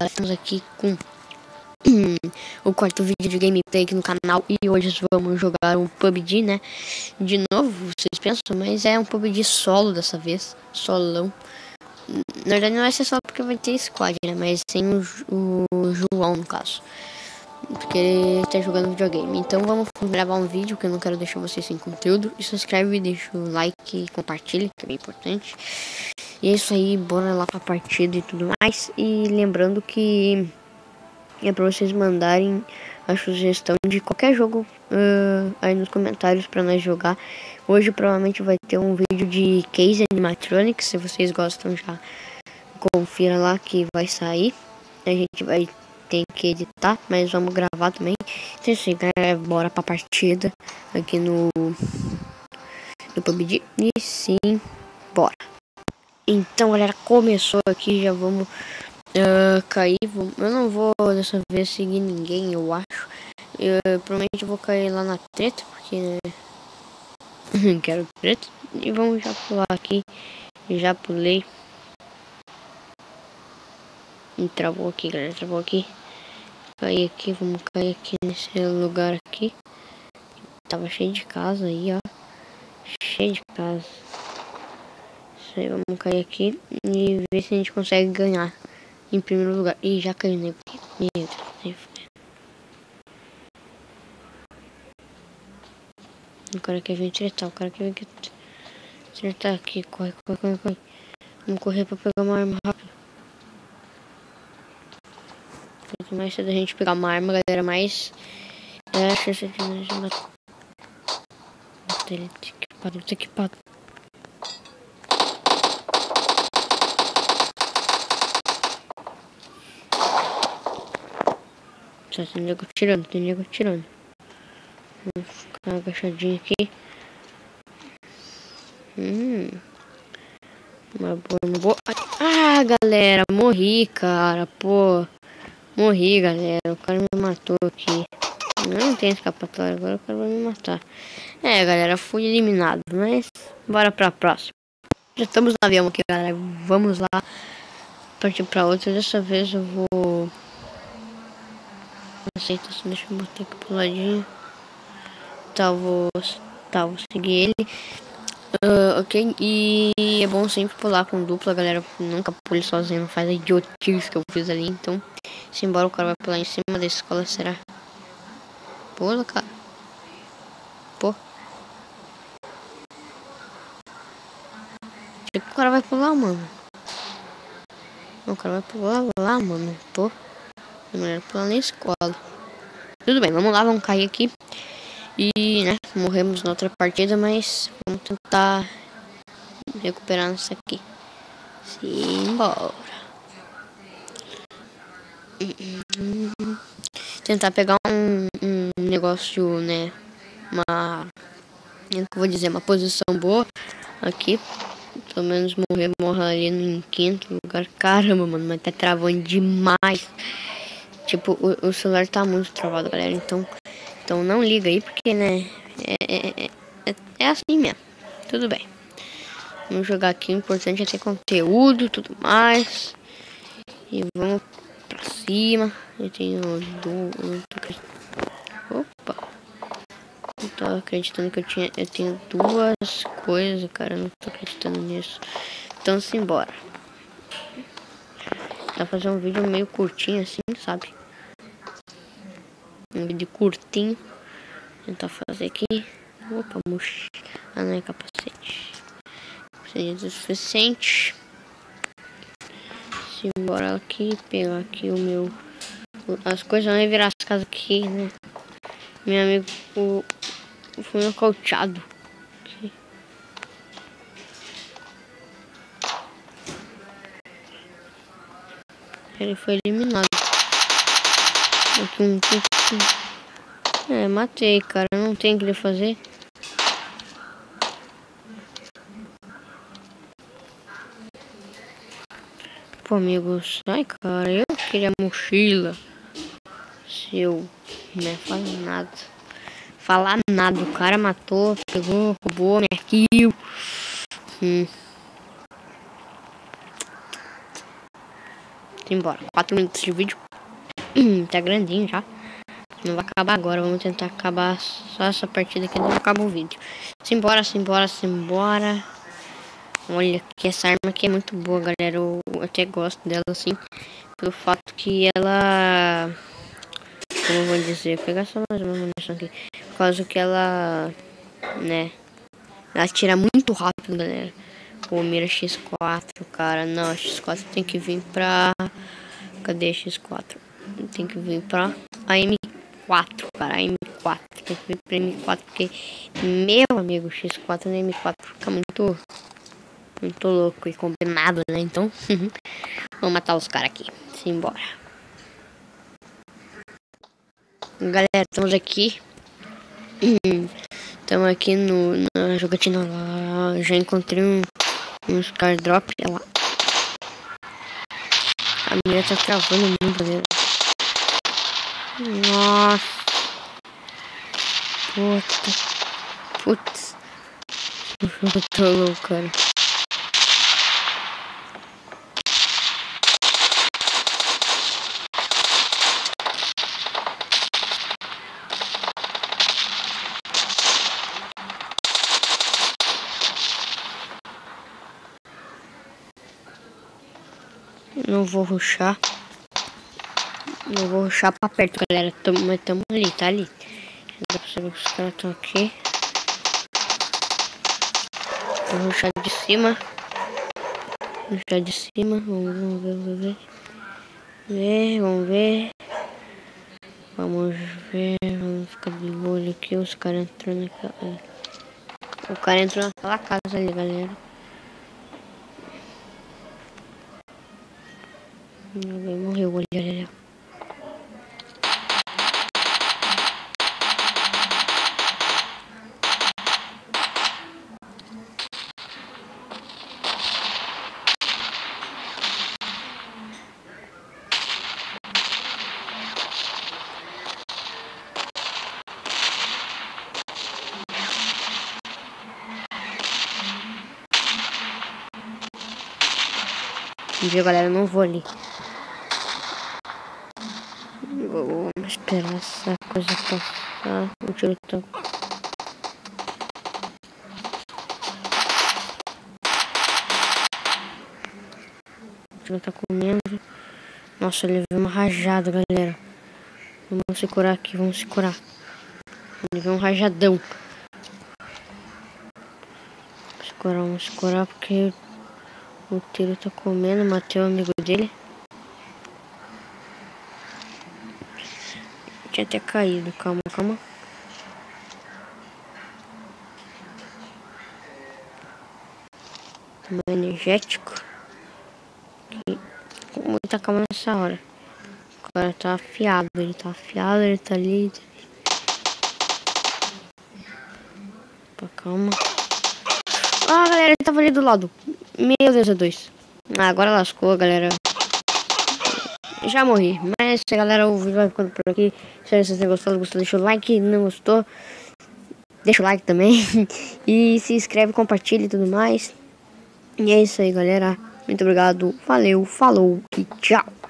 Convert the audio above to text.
estamos aqui com o quarto vídeo de gameplay aqui no canal. E hoje vamos jogar um PUBG, né? De novo, vocês pensam, mas é um PUBG solo dessa vez. Solão. Na verdade não vai ser só porque vai ter squad, né? Mas sem o João, no caso, porque ele tá jogando videogame. Então vamos gravar um vídeo, que eu não quero deixar vocês sem conteúdo. E se inscreve, deixa o like e compartilha, que é bem importante. E é isso aí, bora lá pra partida e tudo mais. E lembrando que é pra vocês mandarem a sugestão de qualquer jogo aí nos comentários pra nós jogar. Hoje provavelmente vai ter um vídeo de Case Animatronics. Se vocês gostam, já confira lá que vai sair. A gente vai ter que editar, mas vamos gravar também. Então assim, galera, bora pra partida aqui no PUBG. E sim, bora. Então, galera, começou aqui, já vamos cair. Eu não vou dessa vez seguir ninguém, eu acho. Eu provavelmente vou cair lá na treta, porque né, quero treta. E vamos já pular aqui. Já pulei. E travou aqui, galera, travou aqui. Cair aqui, vamos cair aqui nesse lugar aqui. Tava cheio de casa aí, ó. Cheio de casa. Isso aí, vamos cair aqui e ver se a gente consegue ganhar em primeiro lugar. Ih, já caiu, né? Meu Deus. O cara quer vir tretar, o cara quer vir tretar aqui. Corre, corre, corre, corre. Vamos correr pra pegar uma arma rápido. Quanto mais cedo a gente pegar uma arma, galera, mais é a chance de nós matar. Ele tá equipado, ele tá equipado. Só tem nego tirando, tem nego tirando. Vou ficar agachadinho aqui. Uma boa. Ah, galera, morri, cara, pô. Morri, galera, o cara me matou aqui. Não tem escapatória, agora o cara vai me matar. É, galera, fui eliminado, mas bora pra próxima. Já estamos no avião aqui, galera, vamos lá partir pra outra. Dessa vez eu vou... Aceita, deixa eu botar aqui pro ladinho. Tá, vou seguir ele. Ok, e é bom sempre pular com dupla, galera. Nunca pule sozinho, não faz a idiotice que eu fiz ali. Então, se embora o cara vai pular em cima da escola, será? Pula, cara. Pô. Acho que o cara vai pular, mano. O cara vai pular lá, mano. Pô. É melhor pular na escola. Tudo bem, vamos lá, vamos cair aqui. E, né, morremos na outra partida, mas vamos tentar recuperar isso aqui. Simbora. Tentar pegar um negócio, né, eu vou dizer, uma posição boa aqui. Pelo menos morra ali em quinto lugar. Caramba, mano, mas tá travando demais. Tipo, o celular tá muito travado, galera. Então não liga aí, porque, né, é assim mesmo. Tudo bem. Vamos jogar aqui, o importante é ter conteúdo, tudo mais. E vamos pra cima. Eu tenho Opa. Não tô acreditando que eu tenho duas coisas, cara. Não tô acreditando nisso. Então simbora. Dá pra fazer um vídeo meio curtinho assim, sabe? Um vídeo curtinho. Vou tentar fazer aqui. Opa, mochila. Ah, não é capacete. Seria o suficiente. Simbora aqui, pegar aqui o meu... As coisas vão virar as casas aqui, né? Meu amigo foi nocauteado. Aqui. Ele foi eliminado. Aqui matei, cara. Não tem o que ele fazer. Pô, amigo, sai, cara. Eu queria mochila. Seu, não fala nada. Falar nada. O cara matou, pegou, roubou minha kill. Simbora. 4 minutos de vídeo. Tá grandinho já. Não vai acabar agora. Vamos tentar acabar só essa partida aqui. Não acaba o vídeo. Simbora. Olha que essa arma aqui é muito boa, galera. Eu até gosto dela assim. Pelo fato que ela... Como eu vou dizer? Vou pegar só mais uma munição aqui. Por causa que ela... Né? Ela tira muito rápido, galera. Pô, mira X4, cara. Não, X4 tem que vir pra... Cadê X4? Tem que vir pra AM4, cara. AM4. Tem que vir pra M4, porque... Meu amigo, X4 na M4 fica muito louco e combinado, né? Então, vamos matar os caras aqui. Simbora. Galera, estamos aqui. Estamos aqui na jogatina lá. Já encontrei um Scar Drop. Olha lá. A mira tá travando muito, galera. Nossa. Putz. Eu tô louco, cara. Não vou rushar. Não vou rushar pra perto, galera. Mas tamo ali, tá ali. Dá pra saber que os caras estão aqui. Vou rushar de cima. Vamos ver. Vamos ver. Vamos ficar de olho aqui. Os caras entrando naquela... O cara entrou naquela casa ali, galera. Alguém morreu ali, galera. Viu, galera? Eu não vou ali. Vou esperar essa coisa passar. O tiro tá... O tiro tá comendo. Nossa, ele levou uma rajada, galera. Vamos se curar aqui, vamos se curar. Ele levou um rajadão. Vamos se curar porque... O tiro tá comendo, matei o amigo dele. Tinha até caído, calma. Toma energético. E com muita calma nessa hora. O cara tá afiado, ele tá ali. Opa, calma. Ah, galera, ele tava ali do lado. Meu Deus, é 2. Ah, agora lascou, galera. Já morri. Mas, galera, o vídeo vai ficando por aqui. Se vocês tenham gostado, deixa o like. Não gostou, deixa o like também. E se inscreve, compartilha e tudo mais. E é isso aí, galera. Muito obrigado. Valeu, falou e tchau.